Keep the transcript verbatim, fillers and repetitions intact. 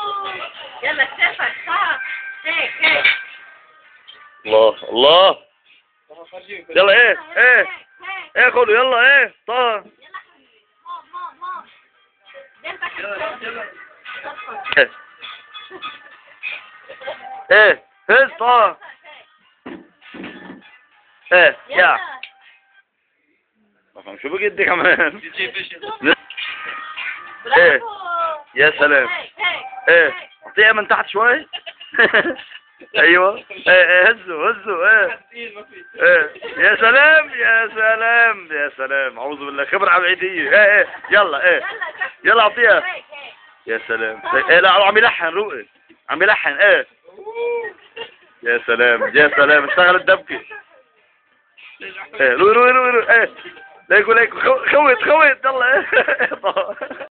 يلا كتفك صح هيك هيك. الله الله. يلا ايه ايه ايه خدوا يلا ايه طه. ايه ايه هز طه. ايه يا افهم شو بقدي كمان. ايه يا سلام. ايه اعطيها من تحت شوي. ايوه ايه ايه هزوا هزوا ايه ايه يا سلام يا سلام يا سلام. اعوذ بالله خبر على العيدية. ايه ايه يلا ايه يلا اعطيها. يا سلام. ايه لا عم يلحن روقي عم يلحن. ايه يا سلام يا سلام اشتغل الدبكة. ايه روي روي روي ايه ليكو ليكو خوت خوت يلا ايه